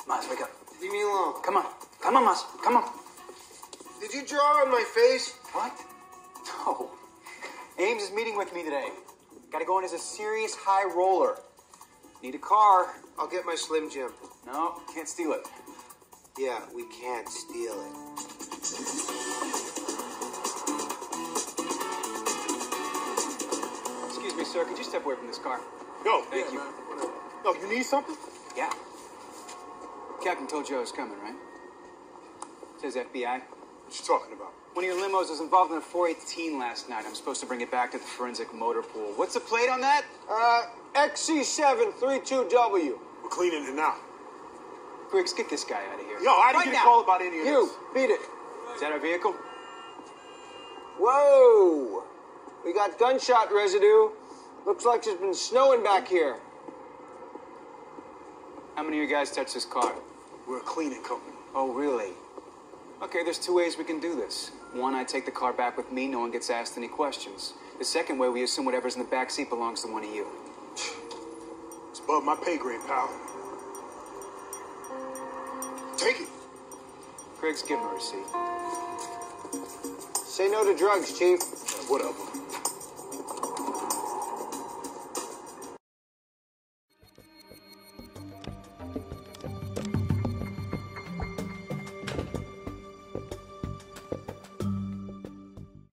Maz, wake up. Leave me alone. Come on. Come on, Maz. Come on. Did you draw on my face? What? No. Ames is meeting with me today. Gotta go in as a serious high roller. Need a car. I'll get my Slim Jim. No, can't steal it. Yeah, we can't steal it. Excuse me, sir. Could you step away from this car? Yo, Thank you. Yo, you need something? Yeah. Captain told you I was coming, right? Says FBI. What you talking about? One of your limos was involved in a 418 last night. I'm supposed to bring it back to the forensic motor pool. What's the plate on that? XC732W. We're cleaning it now. Griggs, get this guy out of here. Yo, I didn't Right get now. a call about any of You, this. beat it. Is that our vehicle? Whoa. We got gunshot residue. Looks like it's been snowing back here. How many of you guys touched this car? We're a cleaning company. Oh, really? Okay, there's two ways we can do this. One, I take the car back with me. No one gets asked any questions. The second way, we assume whatever's in the back seat belongs to one of you. It's above my pay grade, pal. Take it. Griggs, give him a receipt. Say no to drugs, Chief. Whatever.